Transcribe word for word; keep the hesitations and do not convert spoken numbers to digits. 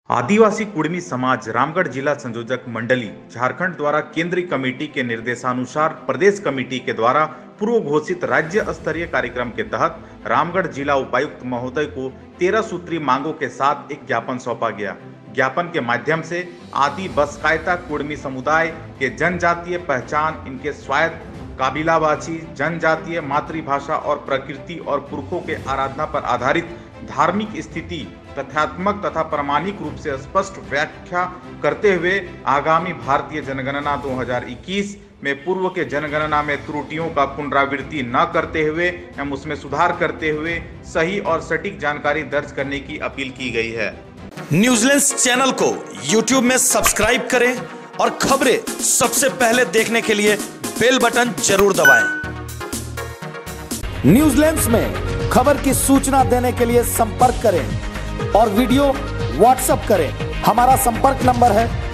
आदिवासी कुड़मी समाज रामगढ़ जिला संयोजक मंडली झारखंड द्वारा केंद्रीय कमेटी के निर्देशानुसार प्रदेश कमेटी के द्वारा पूर्व घोषित राज्य स्तरीय कार्यक्रम के तहत रामगढ़ जिला उपायुक्त महोदय को तेरह सूत्री मांगों के साथ एक ज्ञापन सौंपा गया। ज्ञापन के माध्यम से आदि बसकायता कुड़मी समुदाय के जनजातीय पहचान, इनके स्वायत्त काबिलाबाची, जनजातीय मातृभाषा और प्रकृति और पुरखों के आराधना पर आधारित धार्मिक स्थिति तथ्यात्मक तथा प्रामाणिक रूप से स्पष्ट व्याख्या करते हुए आगामी भारतीय जनगणना दो हज़ार इक्कीस में पूर्व के जनगणना में त्रुटियों का पुनरावृत्ति न करते हुए एवं उसमें सुधार करते हुए सही और सटीक जानकारी दर्ज करने की अपील की गई है। न्यूज़लैंड्स चैनल को यूट्यूब में सब्सक्राइब करें और खबरें सबसे पहले देखने के लिए बेल बटन जरूर दबाएं। न्यूज़लैंड्स में खबर की सूचना देने के लिए संपर्क करें और वीडियो व्हाट्सएप करें। हमारा संपर्क नंबर है